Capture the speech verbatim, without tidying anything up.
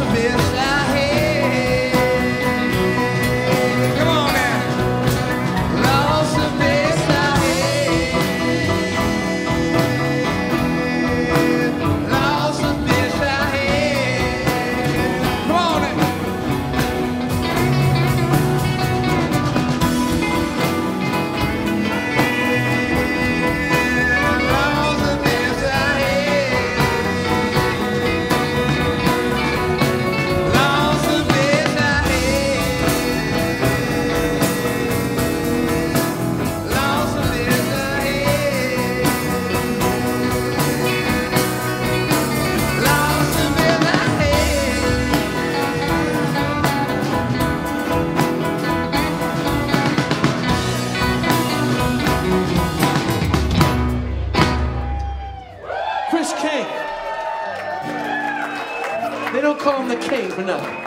best I had. Come on now. Lost the best I had. Lost the best I had. Come on now. Lost the best I had. Lost the best I had. Lost the best I had. Lost the best I had. Chris King. They don't call him the King for nothing.